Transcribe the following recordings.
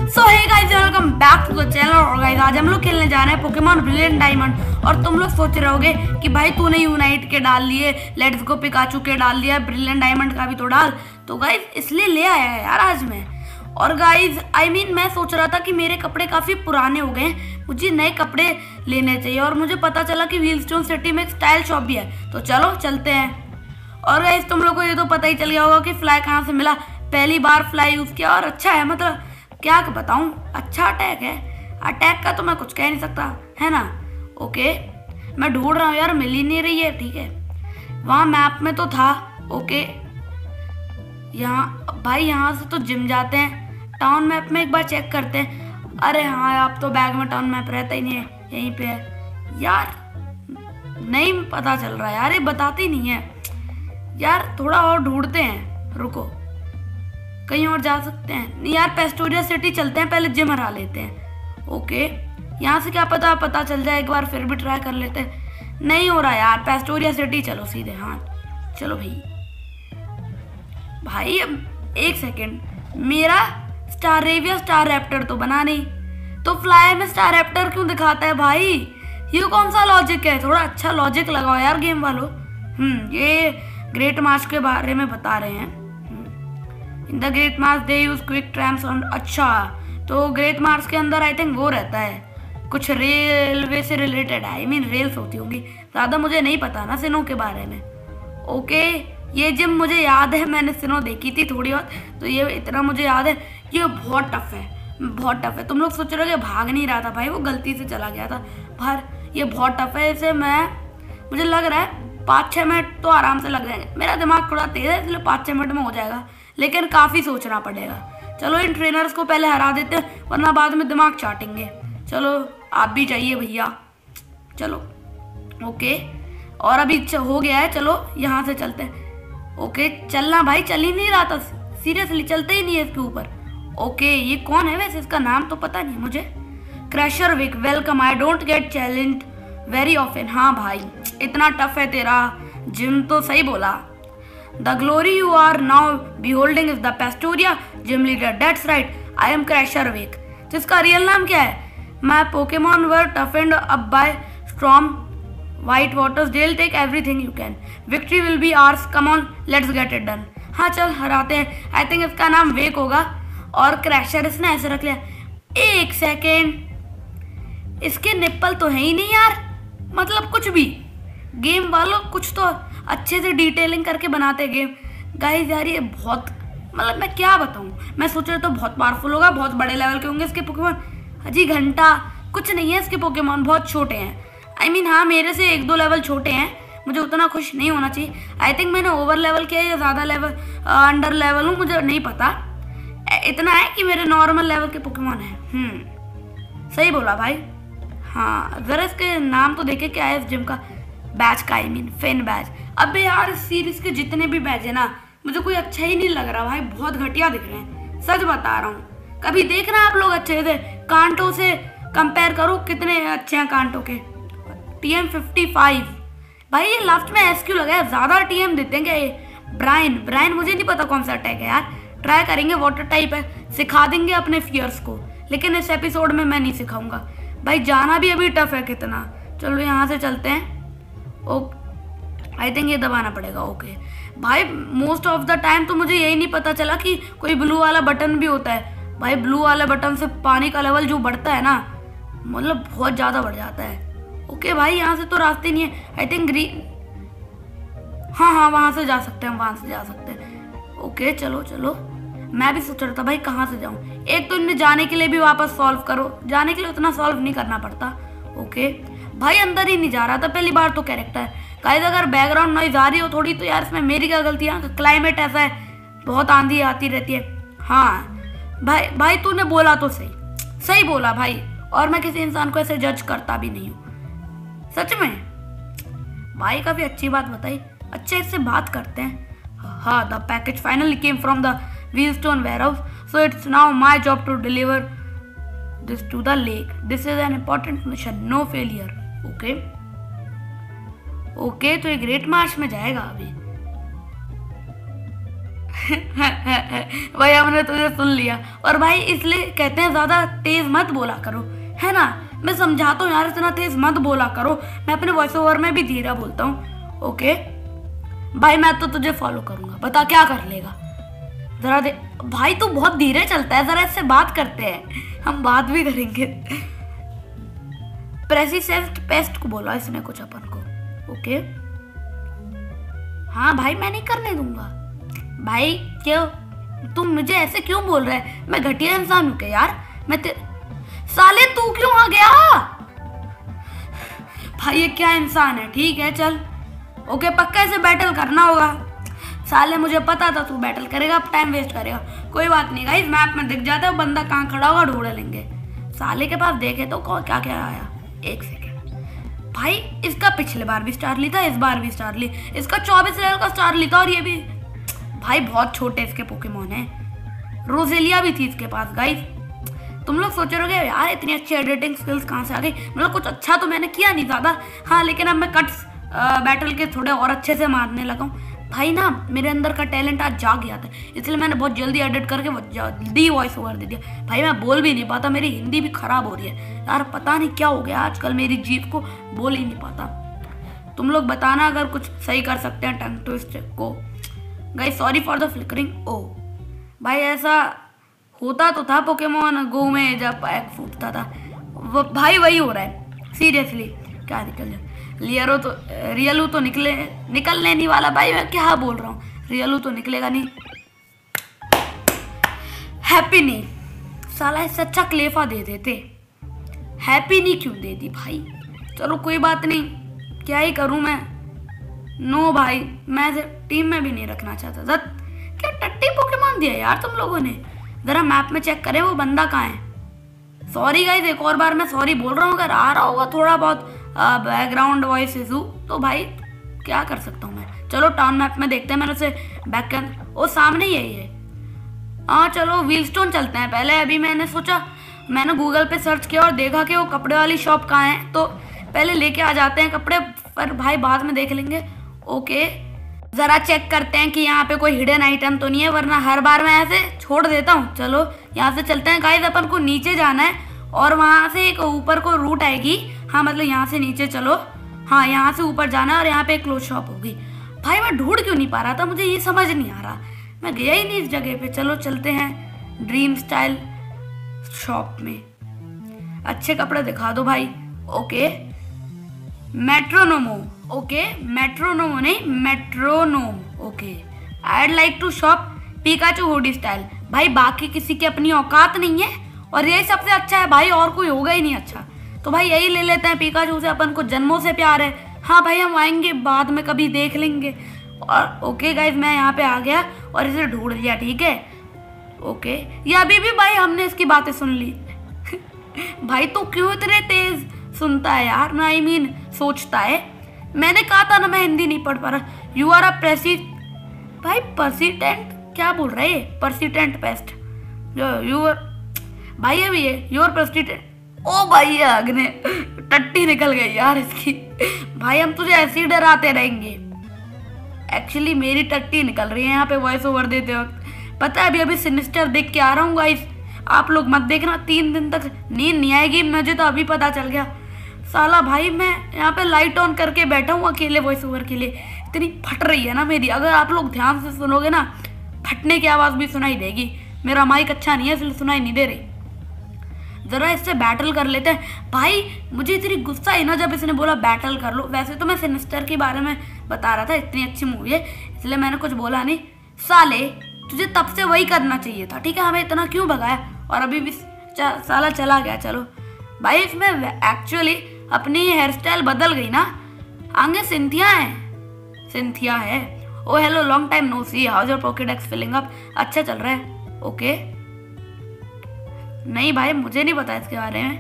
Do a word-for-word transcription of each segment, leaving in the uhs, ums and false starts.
So hey guys, welcome back to the channel. और guys आज हम लोग खेलने जा रहे हैं पोकेमॉन ब्रिलियंट डायमंड। और तुम लोग सोच रहे होगे कि भाई तूने यूनाइट के डाल लिए, लेट्स गो पिकाचू के डाल लिया, ब्रिलियंट डायमंड का भी तो डाल। तो गाइस इसलिए ले आया है यार आज मैं। और गाइस आई मीन मैं सोच रहा था कि मेरे कपड़े काफ़ी पुराने हो गए, मुझे नए कपड़े लेने चाहिए। और मुझे पता चला कि व्हीलस्टोन सिटी में एक स्टाइल शॉप भी है, तो चलो चलते हैं। और गाइस तुम लोग को ये तो पता ही चल गया होगा कि फ्लाई कहाँ से मिला। पहली बार फ्लाई यूज़ किया और अच्छा है, मतलब क्या बताऊँ, अच्छा अटैक है। अटैक का तो मैं कुछ कह नहीं सकता, है ना। ओके मैं ढूंढ रहा हूँ यार, मिल ही नहीं रही है। ठीक है वहाँ मैप में तो था। ओके यहाँ भाई यहाँ से तो जिम जाते हैं, टाउन मैप में एक बार चेक करते हैं। अरे हाँ आप तो बैग में टाउन मैप रहता ही नहीं है, यहीं पे है यार। नहीं पता चल रहा है यार, ये बताते ही नहीं है यार। थोड़ा और ढूंढते हैं, रुको कहीं और जा सकते हैं। नहीं यार पेस्टोरिया सिटी चलते हैं, पहले जिम हरा लेते हैं। ओके यहाँ से क्या पता पता चल जाए, एक बार फिर भी ट्राई कर लेते हैं। नहीं हो रहा यार, पेस्टोरिया सिटी चलो सीधे। हाँ चलो भाई। भाई अब एक सेकेंड, मेरा स्टाररेविया स्टार रैप्टर तो बना नहीं, तो फ्लाई में स्टार रैप्टर क्यों दिखाता है भाई? ये कौन सा लॉजिक है? थोड़ा अच्छा लॉजिक लगाओ यार गेम वालों। हम्म ये ग्रेट मार्च के बारे में बता रहे हैं। In the great march they use quick trams on. अच्छा तो ग्रेट मार्च के अंदर आई थिंक वो रहता है, कुछ रेलवे से रिलेटेड, आई मीन रेल्स होती होंगी। ज़्यादा मुझे नहीं पता ना सिनो के बारे में। ओके ये जिम मुझे याद है, मैंने सिनो देखी थी थोड़ी बहुत, तो ये इतना मुझे याद है। ये बहुत टफ है, बहुत टफ है। तुम लोग सोच रहे हो कि भाग नहीं रहा था भाई, वो गलती से चला गया था बाहर। ये बहुत टफ है, इसे मैं मुझे लग रहा है पाँच छः मिनट तो आराम से लग जाएंगे। मेरा दिमाग थोड़ा तेज़ है इसलिए पाँच छः मिनट में हो जाएगा, लेकिन काफ़ी सोचना पड़ेगा। चलो इन ट्रेनर्स को पहले हरा देते हैं, वरना बाद में दिमाग चाटेंगे। चलो आप भी चाहिए भैया, चलो। ओके और अभी हो गया है, चलो यहाँ से चलते हैं। ओके चलना भाई, चल ही नहीं रहा था सीरियसली, चलते ही नहीं है इसके ऊपर। ओके ये कौन है वैसे, इसका नाम तो पता नहीं मुझे। Crasher wick welcome, I don't get challenge very often. हाँ भाई इतना टफ है तेरा जिम, तो सही बोला। The glory you are now beholding is the Pastoria gym leader. That's right, I am Crasher Wake. तो इसका रियल नाम क्या है? My Pokemon were toughened up by storm white waters. They'll take everything you can. Victory will be ours. Come on, let's get it done. हाँ चल हराते हैं। I think इसका नाम वेक होगा और क्रैशर इसने ऐसे रख लिया। एक सेकेंड, इसके निप्पल तो है ही नहीं यार, मतलब कुछ भी। गेम वालों कुछ तो अच्छे से डिटेलिंग करके बनाते गेम। गाइस यार ये बहुत, मतलब मैं क्या बताऊँ, मैं सोच रहा तो बहुत पावरफुल होगा, बहुत बड़े लेवल के होंगे इसके पोकेमॉन। अजी घंटा कुछ नहीं है इसके पोकेमॉन, बहुत छोटे हैं। आई मीन हाँ मेरे से एक दो लेवल छोटे हैं, मुझे उतना खुश नहीं होना चाहिए। आई थिंक मैंने ओवर लेवल किया या ज़्यादा लेवल अंडर लेवल हूँ, मुझे नहीं पता। इतना है कि मेरे नॉर्मल लेवल के पोकेमॉन हैं। हम्म सही बोला भाई। हाँ ज़रा इसके नाम तो देखे क्या है इस जिम का, बैच का, आई मीन फेन बैच। अबे यार इस सीरीज के जितने भी बैच है ना, मुझे कोई अच्छा ही नहीं लग रहा भाई, बहुत घटिया दिख रहे हैं, सच बता रहा हूँ। कभी देखना आप लोग अच्छे से, कांटो से कंपेयर करो कितने अच्छे हैं कांटो के। टी एम फिफ्टी फाइव भाई, ये लास्ट में एस क्यू लगा है, ज़्यादा टी एम देते हैं क्या ये? ब्राइन ब्राइन मुझे नहीं पता कौन सा अटैक है यार, ट्राई करेंगे। वाटर टाइप है, सिखा देंगे अपने फियर्स को, लेकिन इस एपिसोड में मैं नहीं सिखाऊंगा भाई, जाना भी अभी टफ है कितना। चलो यहाँ से चलते हैं। ओ आई थिंक ये दबाना पड़ेगा। ओके भाई मोस्ट ऑफ द टाइम तो मुझे यही नहीं पता चला कि कोई ब्लू वाला बटन भी होता है। भाई ब्लू वाले बटन से पानी का लेवल जो बढ़ता है ना, मतलब बहुत ज़्यादा बढ़ जाता है। ओके भाई यहाँ से तो रास्ते नहीं है, आई थिंक ग्रीन। हाँ हाँ वहाँ से जा सकते हैं, वहाँ से जा सकते हैं। ओके चलो चलो, मैं भी सोच रहा था भाई कहाँ से जाऊँ। एक तो इन्हें जाने के लिए भी वापस सॉल्व करो, जाने के लिए उतना सॉल्व नहीं करना पड़ता। ओके भाई अंदर ही नहीं जा रहा था पहली बार तो कैरेक्टर। गाइस अगर बैकग्राउंड नॉइज आ रही हो थोड़ी, तो यार इसमें मेरी क्या गलती है? क्लाइमेट ऐसा है, बहुत आंधी आती रहती है। हाँ भाई भाई तूने बोला तो सही, सही बोला भाई। और मैं किसी इंसान को ऐसे जज करता भी नहीं हूँ, सच में। भाई काफ़ी अच्छी बात बताई, अच्छे इससे बात करते हैं। हाँ the package finally came from the wheelstone warehouse, so it's now my job to deliver this to the lake. This is an important mission, no failure. Okay okay तो ये ग्रेट मार्च में जाएगा अभी. भाई हमने तुझे सुन लिया। और भाई इसलिए कहते हैं ज्यादा तेज मत बोला करो, है ना। मैं समझाता हूँ यार, इतना तेज मत बोला करो। मैं अपने वॉइस ओवर में भी धीरे बोलता हूँ। ओके भाई मैं तो तुझे फॉलो करूंगा, बता क्या कर लेगा जरा दे। भाई तू बहुत धीरे चलता है, जरा इससे बात करते हैं, हम बात भी करेंगे। प्रेसिसेंट पेस्ट को बोला इसने कुछ अपन को। ओके हाँ भाई मैं नहीं करने दूंगा। भाई क्यों तुम मुझे ऐसे क्यों बोल रहे हैं? मैं घटिया इंसान हूँ क्या यार? मैं ते... साले तू क्यों आ गया? भाई ये क्या इंसान है? ठीक है चल ओके, पक्का ऐसे बैटल करना होगा। साले मुझे पता था तू बैटल करेगा, अब टाइम वेस्ट करेगा। कोई बात नहीं गाइस, मैप में दिख जाता है बंदा कहाँ खड़ा होगा, ढूंढ लेंगे। साले के पास देखे तो क्या क्या आया। एक सेकेंड भाई, इसका पिछले बार भी स्टार ली था, इस बार भी स्टार ली, इसका चौबीस लेवल का स्टार ली था। और ये भी भाई बहुत छोटे इसके पोकेमोन है। रोजेलिया भी थी इसके पास गाइस। तुम लोग सोच रहे हो यार इतनी अच्छी एडिटिंग स्किल्स कहाँ से आ गई? मतलब कुछ अच्छा तो मैंने किया नहीं ज्यादा, हाँ, लेकिन अब मैं कट्स बैटल के थोड़े और अच्छे से मारने लगा हूँ। भाई ना मेरे अंदर का टैलेंट आज जाग गया था, इसलिए मैंने बहुत जल्दी एडिट करके जल्दी वॉइस ओवर दे दिया। भाई मैं बोल भी नहीं पाता, मेरी हिंदी भी खराब हो रही है यार, पता नहीं क्या हो गया आजकल मेरी जीभ को, बोल ही नहीं पाता। तुम लोग बताना अगर कुछ सही कर सकते हैं टंग ट्विस्ट को। Guys sorry for the flickering. ओ भाई ऐसा होता तो था पोकेमोन गो में जब पैक फूटता था, वो भाई वही हो रहा है सीरियसली। क्या निकल जाए लियरो तो रियलू तो निकले निकलने नहीं वाला। भाई मैं क्या बोल रहा हूँ, रियलू तो निकलेगा नहीं। हैप्पी नहीं, साला इससे अच्छा क्लेफा दे देते। हैप्पी नहीं क्यों दे दी भाई? चलो कोई बात नहीं, क्या ही करूँ मैं। नो भाई मैं टीम में भी नहीं रखना चाहता था। क्या टट्टी पोकेमोन दिया यार तुम लोगों ने। जरा मैप में चेक करें वो बंदा कहाँ है। सॉरी गाइस, एक और बार मैं सॉरी बोल रहा हूँ। अगर आ रहा होगा थोड़ा बहुत बैकग्राउंड वॉइस इशू तो भाई क्या कर सकता हूँ मैं। चलो टाउन मैप में देखते हैं, मैंने उसे बैक कर, वो सामने ही है। हाँ चलो व्हीलस्टोन चलते हैं पहले। अभी मैंने सोचा, मैंने गूगल पे सर्च किया और देखा कि वो कपड़े वाली शॉप कहाँ है, तो पहले लेके आ जाते हैं कपड़े, पर भाई बाद में देख लेंगे। ओके ज़रा चेक करते हैं कि यहाँ पे कोई हिडन आइटम तो नहीं है, वरना हर बार मैं ऐसे छोड़ देता हूँ। चलो यहाँ से चलते हैं गाइस, अपन को नीचे जाना है और वहाँ से एक ऊपर को रूट आएगी। हाँ मतलब यहाँ से नीचे चलो, हाँ यहाँ से ऊपर जाना है और यहाँ पे एक क्लोज शॉप होगी। भाई मैं ढूंढ क्यों नहीं पा रहा था, मुझे ये समझ नहीं आ रहा, मैं गया ही नहीं इस जगह पे। चलो चलते हैं ड्रीम स्टाइल शॉप में। अच्छे कपड़े दिखा दो भाई। ओके मेट्रोनोमो, ओके मेट्रोनोमो नहीं metronome. Okay I like to shop Pikachu hoodie style. भाई बाकी किसी की अपनी औकात नहीं है और यही सबसे अच्छा है भाई, और कोई होगा ही नहीं अच्छा, तो भाई यही ले लेते हैं। पिकाचू से अपन को जन्मों से प्यार है। हाँ भाई हम आएंगे बाद में कभी, देख लेंगे। और ओके गाइज मैं यहाँ पे आ गया और इसे ढूंढ लिया, ठीक है। ओके ये अभी भी भाई हमने इसकी बातें सुन ली। भाई तो क्यों इतने तेज सुनता है यार, ना आई मीन सोचता है। मैंने कहा था ना मैं हिंदी नहीं पढ़ पा रहा। यू आर अ प्रेसी भाई परसिटेंट क्या बोल रहे हैं, परसिटेंट पेस्ट यू आर भाई अभी ये योर परसिटेंट। ओ भाई अग्नि टट्टी निकल गई यार इसकी। भाई हम तुझे ऐसे ही डराते रहेंगे। एक्चुअली मेरी टट्टी निकल रही है यहाँ पे वॉइस ओवर देते वक्त। पता है अभी अभी सिनिस्टर देख के आ रहा हूँ गाइस, आप लोग मत देखना, तीन दिन तक नींद नहीं आएगी, मुझे तो अभी पता चल गया। साला भाई मैं यहाँ पे लाइट ऑन करके बैठा हूँ अकेले वॉइस ओवर के लिए, इतनी फट रही है ना मेरी। अगर आप लोग ध्यान से सुनोगे ना फटने की आवाज़ भी सुनाई देगी। मेरा माइक अच्छा नहीं है इसलिए सुनाई नहीं दे रही। जरा इससे बैटल कर लेते हैं। भाई मुझे इतनी गुस्सा है ना जब इसने बोला बैटल कर लो। वैसे तो मैं सिनिस्टर के बारे में बता रहा था, इतनी अच्छी मूवी है इसलिए मैंने कुछ बोला नहीं। साले तुझे तब से वही करना चाहिए था, ठीक है, हमें इतना क्यों भगाया और अभी भी साला चला गया। चलो भाई इसमें एक्चुअली अपनी हेयर स्टाइल बदल गई ना, आगे सिंथिया है, सिंथिया है। Oh hello long time no see, how is your Pokedex filling up? अच्छा चल रहा है। ओके नहीं भाई मुझे नहीं पता इसके बारे में।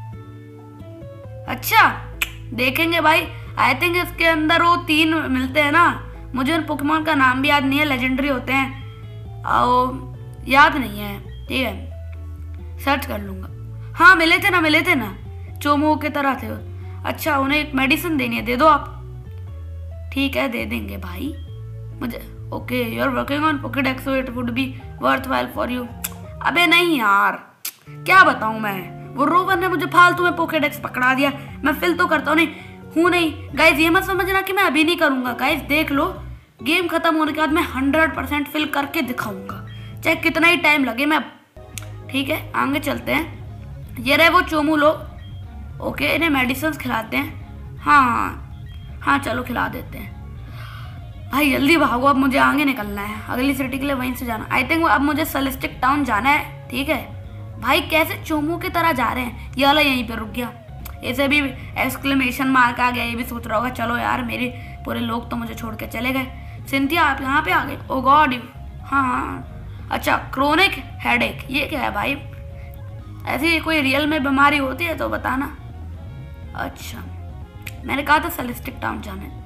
अच्छा देखेंगे भाई। आई थिंक इसके अंदर वो तीन मिलते हैं ना, मुझे उन पोकेमोन का नाम भी याद नहीं है, लेजेंडरी होते हैं, और याद नहीं है, ठीक है सर्च कर लूँगा। हाँ मिले थे ना, मिले थे ना, चोमो के तरह थे। अच्छा उन्हें एक मेडिसिन देनी है, दे दो आप। ठीक है दे देंगे भाई। मुझे okay you are working on Pokedex so it would be worthwhile for you. अबे नहीं यार, क्या बताऊं मैं, वो रोवर ने मुझे फालतू में पोकेडेक्स पकड़ा दिया। मैं फिल तो करता हूँ नहीं हूँ नहीं गाइज, ये मत समझना कि मैं अभी नहीं करूंगा। गाइज देख लो, गेम खत्म होने के बाद मैं हंड्रेड परसेंट फिल करके दिखाऊंगा, चाहे कितना ही टाइम लगे मैं। ठीक है आगे चलते हैं। ये रहे वो चोमू लोग। ओके इन्हें मेडिसिन खिलाते हैं। हाँ हाँ हाँ चलो खिला देते हैं। भाई जल्दी भागो, अब मुझे आगे निकलना है, अगली सिटी के लिए वहीं से जाना। आई थिंक अब मुझे सेलेस्टिक टाउन जाना है। ठीक है भाई, कैसे चोमू की तरह जा रहे हैं। ये वाला यहीं पे रुक गया, इसे भी एक्सक्लेमेशन मार्क आ गया। ये भी सोच रहा होगा चलो यार मेरे पूरे लोग तो मुझे छोड़ के चले गए। सिंथिया आप यहाँ पे आ गए। ओ गॉड, हाँ हाँ अच्छा क्रोनिक हेडेक, ये क्या है भाई? ऐसी कोई रियल में बीमारी होती है तो बताना। अच्छा मैंने कहा था सेलेस्टिक टाउन जाना है।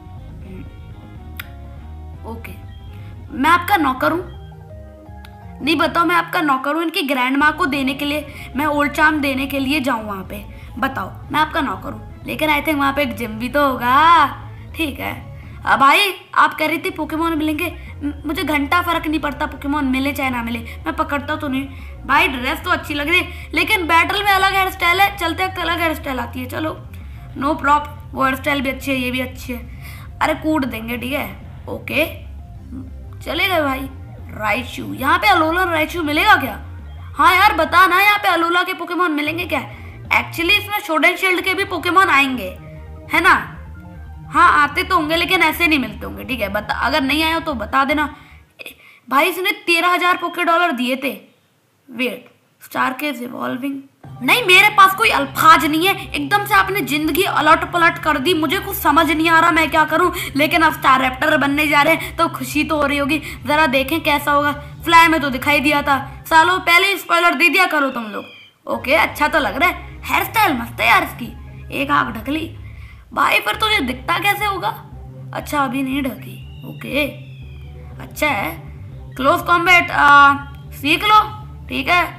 ओके मैं आपका नौकर हूँ। नहीं बताओ, मैं आपका नौकर हूँ इनकी ग्रैंड माँ को देने के लिए, मैं ओल्ड चार्म देने के लिए जाऊँ वहाँ पे। बताओ मैं आपका नौकर हूँ, लेकिन आई थिंक वहाँ पे एक जिम भी तो होगा। ठीक है अब भाई आप कह रही थी पोकेमोन मिलेंगे, मुझे घंटा फर्क नहीं पड़ता पोकेमोन मिले चाहे ना मिले, मैं पकड़ता तो नहीं। भाई ड्रेस तो अच्छी लग रही है, लेकिन बैटल में अलग हेयर स्टाइल है, चलते वक्त अलग हेयर स्टाइल आती है। चलो नो प्रॉप, वो हेयर स्टाइल भी अच्छी है, ये भी अच्छी है। अरे कूट देंगे ठीक है। ओके चले गए भाई। राइचू, यहाँ पे अलोला राइचू मिलेगा क्या? हाँ यार बता ना, यहाँ पे अलोला के पोकेमोन मिलेंगे क्या? एक्चुअली इसमें शोडेन शील्ड के भी पोकेमोन आएंगे है ना। हाँ आते तो होंगे लेकिन ऐसे नहीं मिलते होंगे। ठीक है बता, अगर नहीं आए हो तो बता देना। भाई इसने तेरह हजार पोके डॉलर दिए थे। वेट, स्टार के इवॉल्विंग, नहीं मेरे पास कोई अल्फाज नहीं है। एकदम से आपने जिंदगी अलट पलट कर दी, मुझे कुछ समझ नहीं आ रहा मैं क्या करूं। लेकिन अब स्टार रैप्टर बनने जा रहे हैं तो खुशी तो हो रही होगी। जरा देखें कैसा होगा। फ्लाई में तो दिखाई दिया था, सालों पहले ही स्पॉइलर दे दिया करो तुम लोग। ओके अच्छा तो लग रहा है, हेयर स्टाइल मस्त है यार इसकी, एक आंख ढक ली। भाई फिर तुझे दिखता कैसे होगा? अच्छा अभी नहीं ढकी। ओके अच्छा है। क्लोज कॉम्बैट सीख लो ठीक है।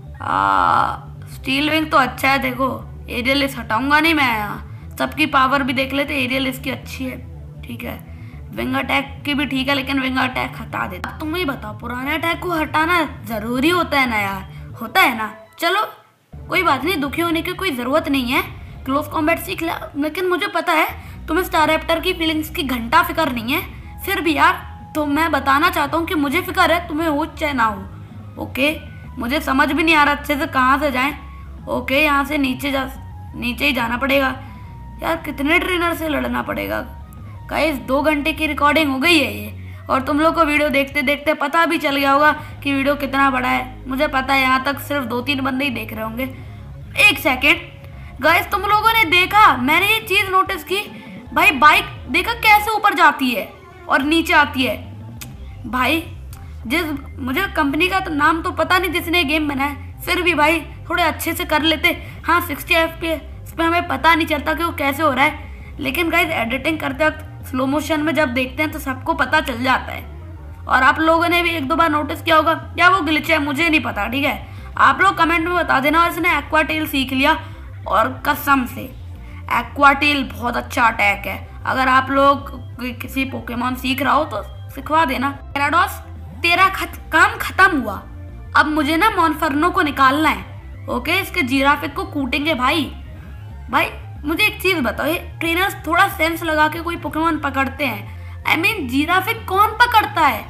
आ, स्टील विंग तो अच्छा है। देखो एरियल इस हटाऊंगा नहीं मैं, सबकी पावर भी देख लेते। एरियल इसकी अच्छी है ठीक है। विंग अटैक की भी ठीक है, लेकिन विंग अटैक हटा देता। तुम ही बताओ, पुराने अटैक को हटाना जरूरी होता है ना यार? होता है ना। चलो कोई बात नहीं, दुखी होने की कोई जरूरत नहीं है। क्लोज कॉम्बैट सीख लिया, लेकिन मुझे पता है तुम्हें स्टार रैप्टर की फीलिंग्स की घंटा फिक्र नहीं है। फिर भी यार तो मैं बताना चाहता हूँ कि मुझे फिक्र है, तुम्हें हो चाहे ना हो। ओके मुझे समझ भी नहीं आ रहा अच्छे से कहाँ से जाएं। ओके यहाँ से नीचे जा, नीचे ही जाना पड़ेगा। यार कितने ट्रेनर से लड़ना पड़ेगा। गाइस दो घंटे की रिकॉर्डिंग हो गई है ये, और तुम लोग को वीडियो देखते देखते पता भी चल गया होगा कि वीडियो कितना बड़ा है। मुझे पता है यहाँ तक सिर्फ दो तीन बंदे ही देख रहे होंगे। एक सेकेंड गाइस, तुम लोगों ने देखा, मैंने ये चीज़ नोटिस की भाई, बाइक देखा कैसे ऊपर जाती है और नीचे आती है। भाई जिस मुझे कंपनी का तो नाम तो पता नहीं जिसने गेम बनाया, फिर भी भाई थोड़े अच्छे से कर लेते। हाँ सिक्सटी एफ पी एस पे हमें पता नहीं चलता कि वो कैसे हो रहा है, लेकिन गाइस एडिटिंग करते वक्त स्लो मोशन में जब देखते हैं तो सबको पता चल जाता है। और आप लोगों ने भी एक दो बार नोटिस किया होगा, या वो ग्लिच है मुझे नहीं पता। ठीक है आप लोग कमेंट में बता देना। और इसने एक्वाटेल सीख लिया, और कसम से एक्वाटेल बहुत अच्छा अटैक है। अगर आप लोग किसी पोकेमॉन सीख रहा हो तो सिखवा देना। पैराडॉस तेरा खत, काम खत्म हुआ, अब मुझे ना मॉन्फर्नो को निकालना है। ओके इसके जिराफिक को कूटेंगे भाई। भाई मुझे एक चीज बताओ, ये ट्रेनर्स थोड़ा सेंस लगा के कोई पोकेमॉन पकड़ते हैं? आई मीन जिराफिक कौन पकड़ता है?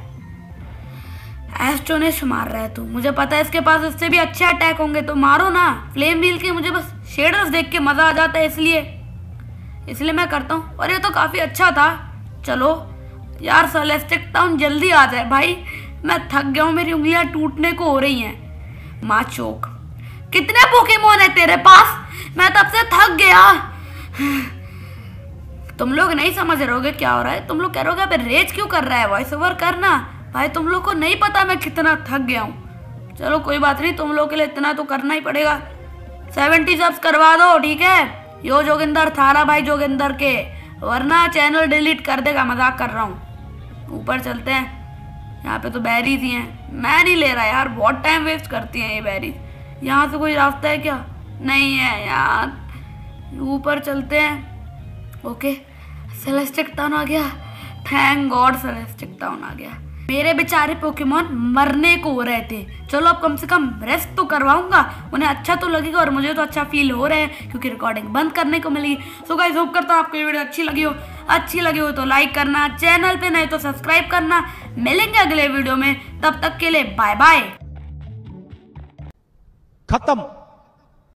एस्टोनिश मार रहा है तू, मुझे पता है इसके पास इससे भी अच्छे अटैक होंगे, तो मारो ना। फ्लेम व्हील के मुझे बस शेडर्स देख के मजा आ जाता है, इसलिए इसलिए मैं करता हूँ। और ये तो काफी अच्छा था। चलो यार सेलेस्टिक टाउन जल्दी आ जाए भाई, मैं थक गया हूँ, मेरी उंगलियां टूटने को हो रही हैं। माचोक, कितने पोकेमोन है तेरे पास? मैं तब से थक गया। तुम लोग नहीं समझ रहे होगे क्या हो रहा है। तुम लोग कह रहे होगे रेज क्यों कर रहा है, वॉइस ओवर करना। भाई तुम लोग को नहीं पता मैं कितना थक गया हूँ। चलो कोई बात नहीं, तुम लोग के लिए इतना तो करना ही पड़ेगा। सेवेंटी सब्स करवा दो ठीक है। यो जोगिंदर थारा भाई जोगिंदर के, वरना चैनल डिलीट कर देगा। मजाक कर रहा हूँ। ऊपर चलते हैं, यहाँ पे तो बैरीज ही हैं। मैं नहीं ले रहा यार, बहुत टाइम वेस्ट करती हैं ये बैरीज। यहाँ से कोई रास्ता है क्या? नहीं है यार। ऊपर चलते हैं। ओके सेलेस्टिक टाउन आ गया, थैंक गॉड सेलेस्टिक टाउन आ गया। मेरे बेचारे पोकेमॉन मरने को हो रहे थे, चलो अब कम से कम रेस्ट तो करवाऊंगा, उन्हें अच्छा तो लगेगा और मुझे तो अच्छा फील हो रहा है क्योंकि रिकॉर्डिंग बंद करने को मिली। सो गाइस होप करता हूँ आपको ये वीडियो अच्छी लगी हो, अच्छी लगी हो तो लाइक करना, चैनल पे नहीं तो सब्सक्राइब करना। मिलेंगे अगले वीडियो में, तब तक के लिए बाय बाय। खत्म।